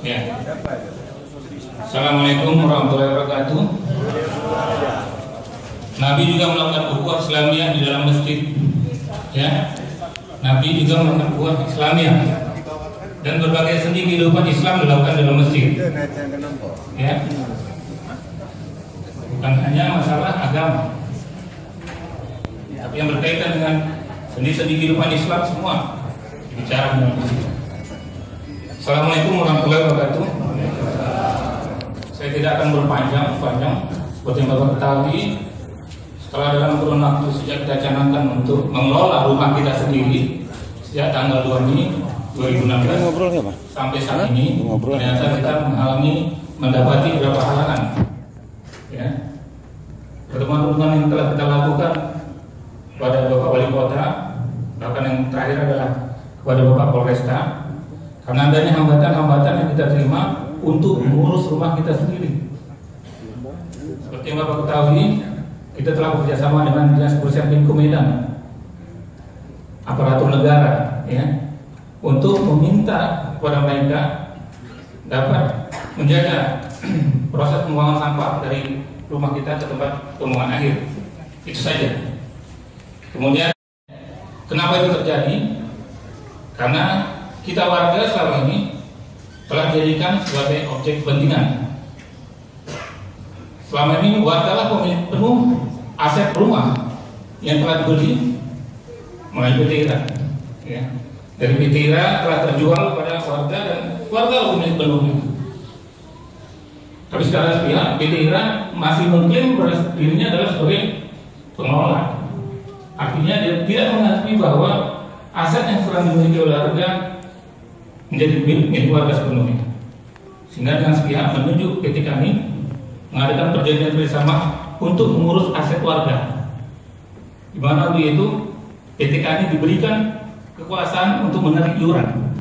Ya. Assalamualaikum warahmatullahi wabarakatuh. Nabi juga melakukan ukhuwah Islamiyah di dalam masjid. Ya. Nabi juga melakukan ukhuwah Islamiyah dan berbagai sendi kehidupan Islam dilakukan dalam masjid. Ya. Bukan hanya masalah agama, tapi yang berkaitan dengan sendi-sendi kehidupan Islam semua bicara dalam masjid. Assalamualaikum warahmatullahi wabarakatuh. Saya tidak akan berpanjang. Seperti yang Bapak ketahui, setelah dalam kurun waktu sejak kita canangkan untuk mengelola rumah kita sendiri sejak tanggal 2 Mei 2016 sampai saat ini, ternyata kita mendapati beberapa halangan. Ya. Pertemuan-pertemuan yang telah kita lakukan kepada Bapak Wali Kota, bahkan yang terakhir adalah kepada Bapak Polresta, karena adanya hambatan-hambatan yang kita terima untuk mengurus rumah kita sendiri. Seperti yang Bapak ketahui, kita telah bekerjasama dengan Dinas Kebersihan Pemko Medan, aparatur negara, ya, untuk meminta kepada mereka dapat menjaga proses pembuangan sampah dari rumah kita ke tempat pembuangan akhir. Itu saja. Kemudian, kenapa itu terjadi? Karena kita warga selama ini telah dijadikan sebagai objek kepentingan. Selama ini warga lah pemilik penuh aset rumah yang telah dibeli melalui PT IRA. Ya. Dari PT IRA telah terjual kepada warga dan warga lah pemilik penuhnya. Tapi sekarang pihak PT IRA masih mengklaim dirinya adalah sebagai pengelola. Artinya dia tidak mengakui bahwa aset yang sedang dimiliki oleh warga menjadi milik warga sepenuhnya. Sehingga dengan sepihak menunjuk PT kami mengadakan perjanjian bersama untuk mengurus aset warga, di mana waktu itu PT kami diberikan kekuasaan untuk menarik iuran.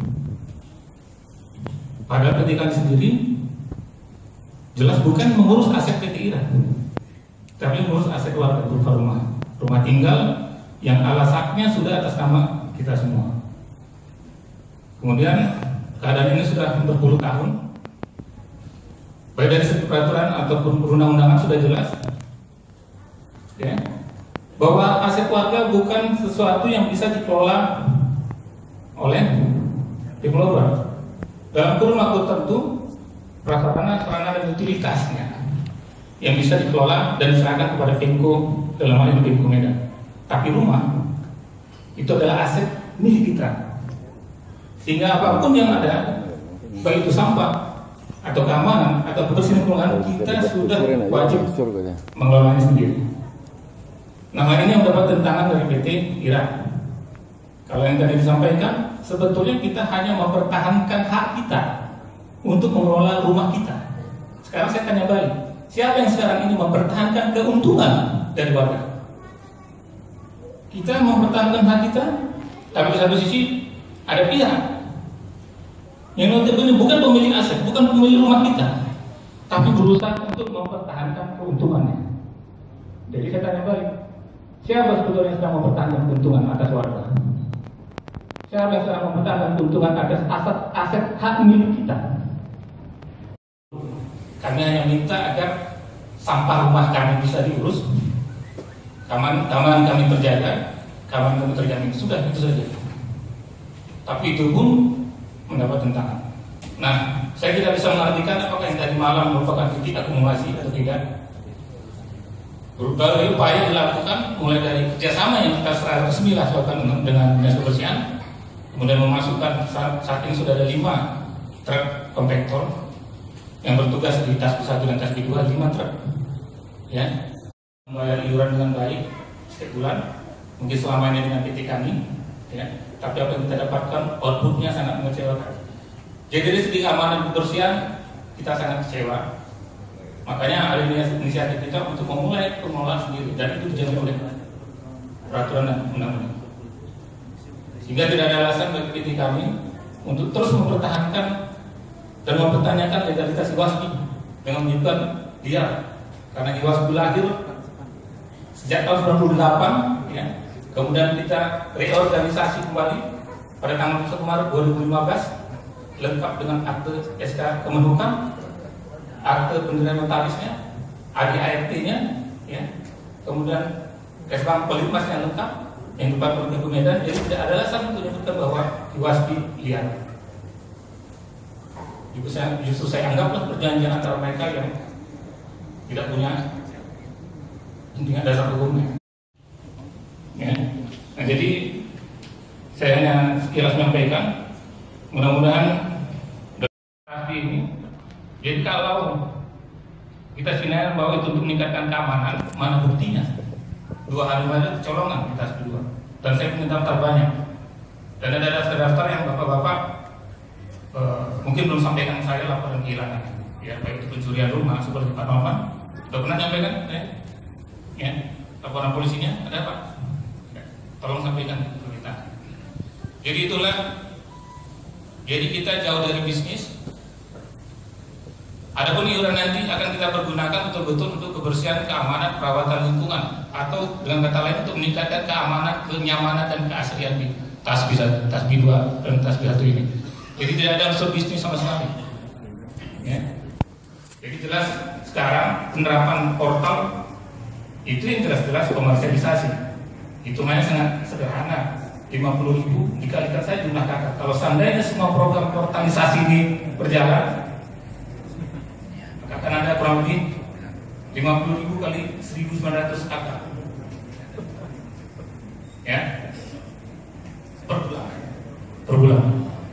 Padahal PT kami sendiri jelas bukan mengurus aset PT IRA, tapi mengurus aset warga berupa rumah tinggal yang alasannya sudah atas nama kita semua. Kemudian keadaan ini sudah berpuluh tahun, baik dari segi peraturan ataupun perundang-undangan sudah jelas, ya, bahwa aset warga bukan sesuatu yang bisa dikelola oleh developer dalam kurun waktu tertentu. Prasarana, sarana dan utilitasnya yang bisa dikelola dan diserahkan kepada Pemko, dalam hal ini Pemko Medan. Tapi rumah itu adalah aset milik kita. Sehingga apapun yang ada, baik itu sampah atau keamanan atau kebersihan lingkungan, kita sudah wajib mengelolanya sendiri. Nah, ini yang mendapat tentangan dari PT IRA. Kalau yang tadi disampaikan, sebetulnya kita hanya mempertahankan hak kita untuk mengelola rumah kita. Sekarang saya tanya balik, siapa yang sekarang ini mempertahankan keuntungan dari warga? Kita mempertahankan hak kita, tapi di satu sisi ada pihak yang notabene bukan pemilik aset, bukan pemilik rumah kita, tapi berusaha untuk mempertahankan keuntungannya. Jadi saya tanya balik, siapa sebetulnya yang sedang mempertahankan keuntungan atas warga? Siapa yang sedang mempertahankan keuntungan atas aset hak milik kita? Kami hanya minta agar sampah rumah kami bisa diurus, keamanan kami terjaga, keamanan kami terjamin, sudah itu saja. Tapi itu pun mendapat tentangan. Nah, saya tidak bisa mengartikan apakah yang tadi malam merupakan titik akumulasi atau tidak. Berbagai upaya dilakukan, mulai dari kerjasama yang kita secara resmi lakukan dengan Dinas Kebersihan, kemudian memasukkan saat ini sudah ada 5 truk kompaktor yang bertugas di Tasbi 1 dan Tasbi 2, 5 truk, ya, membayar iuran dengan baik setiap bulan, mungkin selama ini dengan PT kami, ya, tapi apa yang kita dapatkan outputnya sangat mengecewakan. Jadi dari segi keamanan kebersihan kita sangat kecewa. Makanya ada inisiatif kita untuk memulai pengelolaan sendiri, dan itu dijamin oleh peraturan dan undang-undang. Sehingga tidak ada alasan bagi PT kami untuk terus mempertahankan dan mempertanyakan legalitas IWASPI dengan menyebutkan dia, karena IWASPI lahir sejak tahun 98, ya. Kemudian kita reorganisasi kembali pada tanggal 1 Maret 2015 lengkap dengan akte SK Kemenhukam, akte pendirian notarisnya, ADART-nya, ya, kemudian Kesbang Pelitmasnya lengkap, yang depan Pergub Medan. Jadi tidak ada alasan untuk menyebutkan bahwa Iwaspi liar. Justru saya anggaplah perjanjian antara mereka yang tidak punya intinya dasar hukumnya. Ya. Nah, jadi saya hanya sekilas menyampaikan, mudah-mudahan pasti ini. Jadi kalau kita sinyal bahwa itu untuk meningkatkan keamanan, mana buktinya? 2 hari saja kecolongan kita kedua. Dan saya punya daftar banyak. Dan ada daftar-daftar yang bapak-bapak mungkin belum sampaikan saya laporan kehilangan. Ya, baik itu pencurian rumah seperti Pak Norman. Sudah pernah nyampaikan? Ya, laporan polisinya ada Pak? Tolong sampaikan ke kita. Jadi itulah. Jadi kita jauh dari bisnis. Adapun iuran nanti akan kita pergunakan betul-betul untuk kebersihan, keamanan, perawatan lingkungan, atau dengan kata lain untuk meningkatkan keamanan, kenyamanan dan keaslian di Tasbih 2 dan Tasbih 1 ini. Jadi tidak ada unsur bisnis sama sekali. Ya. Jadi jelas sekarang penerapan portal itu yang jelas-jelas komersialisasi. Hitungannya sangat sederhana. 50.000 dikalikan saja jumlah kakak. Kalau seandainya semua program portalisasi ini berjalan, maka akan ada kurang lebih 50.000 kali 1.900 kakak. Ya, per bulan.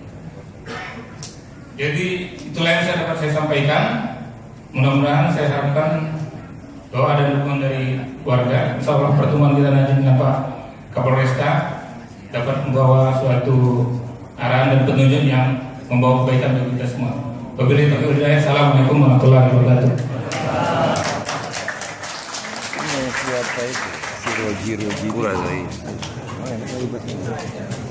Jadi itulah yang dapat saya sampaikan. Mudah-mudahan saya harapkan bahwa ada dukungan dari warga. Insya Allah pertemuan kita nanti dengan Pak Kapolresta dapat membawa suatu arahan dan petunjuk yang membawa kebaikan bagi kita semua. Wabillahi taufiq wal hidayah. Assalamualaikum warahmatullahi wabarakatuh. Siapa itu? Si Roji.